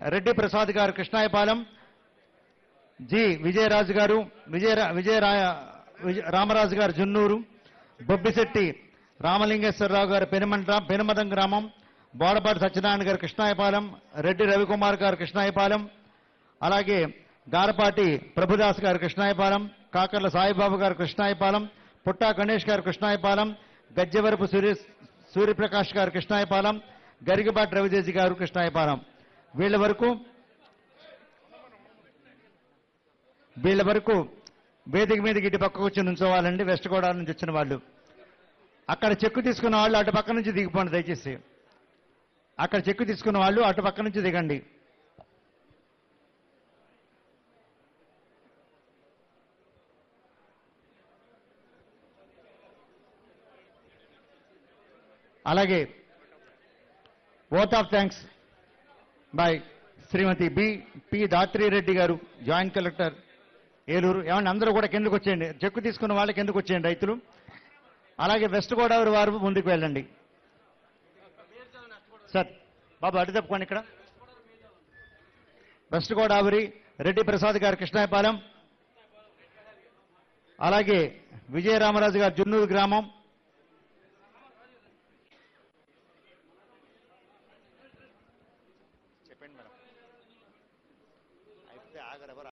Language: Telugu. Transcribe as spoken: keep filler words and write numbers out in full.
రెడ్డి ప్రసాద్ గారు కృష్ణాయపాలెం, జి విజయరాజు గారు విజయ విజయ రామరాజు గారు జున్నూరు, బొబ్బిశెట్టి రామలింగేశ్వరరావు గారు పెనుమంట పెనుమదం గ్రామం, బోడపాటి సత్యనారాయణ గారు కృష్ణాయపాలెం, రెడ్డి రవికుమార్ గారు కృష్ణాయపాలెం, అలాగే గారపాటి ప్రభుదాస్ గారు కృష్ణాయపాలెం, కాకర్ల సాయిబాబు గారు కృష్ణాయపాలెం, పుట్టా గణేష్ గారు కృష్ణాయపాలెం, గజ్జెవరపు సూర్య సూర్యప్రకాష్ గారు కృష్ణాయపాలెం, గరికబాటి రవితేజి గారు కృష్ణాయపాలెం. వీళ్ళ వరకు వీళ్ళ వరకు వేదిక మీదకి ఇటు పక్క వచ్చి నుంచోవాలండి. వెస్ట్ గోదావరి నుంచి వచ్చిన వాళ్ళు అక్కడ చెక్కు తీసుకున్న వాళ్ళు అటు పక్క నుంచి దిగిపోండి దయచేసి. అక్కడ చెక్కు తీసుకున్న వాళ్ళు అటు పక్క నుంచి దిగండి. అలాగే ఓత్ ఆఫ్ థ్యాంక్స్ బై శ్రీమతి బి పి దాత్రిరెడ్డి గారు, జాయింట్ కలెక్టర్ ఏలూరు. ఏమన్నా అందరూ కూడా కిందకు వచ్చేయండి. చెక్కు తీసుకున్న వాళ్ళకి కిందకు వచ్చేయండి రైతులు. అలాగే వెస్ట్ గోదావరి వారు ముందుకు వెళ్ళండి. సార్ బాబు అటు తప్పుకోండి. ఇక్కడ వెస్ట్ గోదావరి రెడ్డి ప్రసాద్ గారు కృష్ణాయపాలెం, అలాగే విజయరామరాజు గారు జున్నూరు గ్రామం, చెప్పండి మేడం. అయితే ఆగరు ఎవరు